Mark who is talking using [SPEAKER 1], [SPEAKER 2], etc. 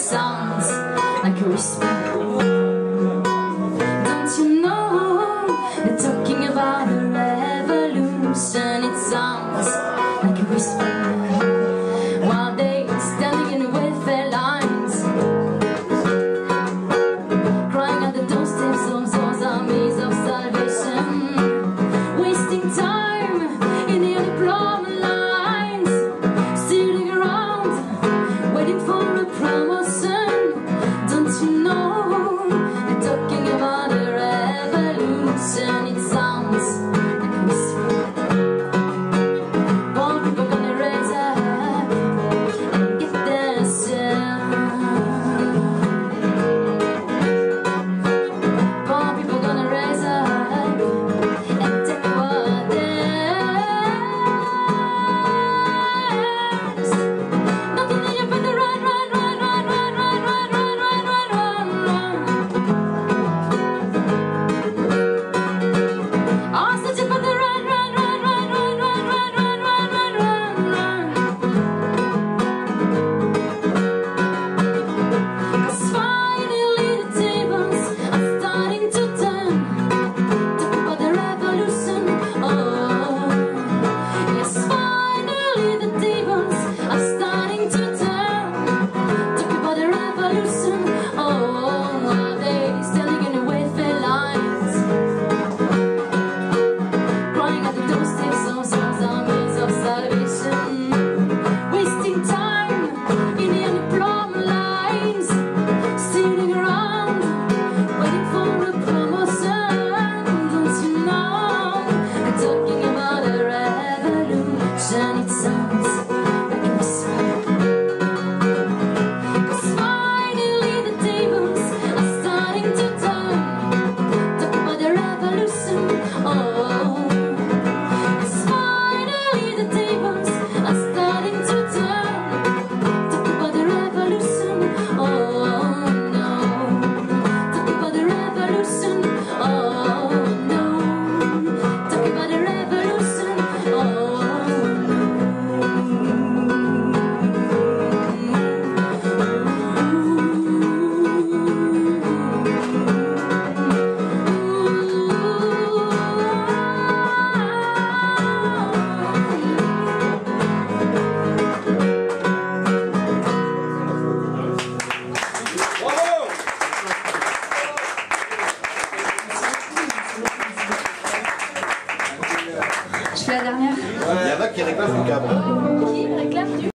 [SPEAKER 1] sounds like a whisper. Don't you know they're talking about a revolution? It sounds like a whisper. While they standing in the welfare lines, crying at the doorsteps of those armies of salvation, wasting time in the unemployment lines, sitting around waiting for a promotion. Don't you know they're talking about a revolution? It sounds like a whisper. Poor people gonna raise up and get their share. Poor people gonna raise up and take what theirs. Nothing that you better run. Oh, such a better run. Cause finally the tables are starting to turn. Talk about the revolution. Oh, yes, finally the tables are starting to turn. Talk about the revolution. Oh, are they standing in the welfare lines, crying at the doorsteps of those armies of salvation, wasting time in the unemployment lines, sitting around waiting for a promotion? Don't you know they're talking about a revolution? It sounds like a whisper. Cause finally the tables are starting to turn. Talk about the revolution. Oh, cause finally the tables are starting to turn. Talk about the revolution. Oh, no. Talk about the revolution. Oh, no. Talk about the revolution. Oh,
[SPEAKER 2] Je fais la dernière.
[SPEAKER 3] Il y en a qui réclament le câble.
[SPEAKER 2] Qui réclame du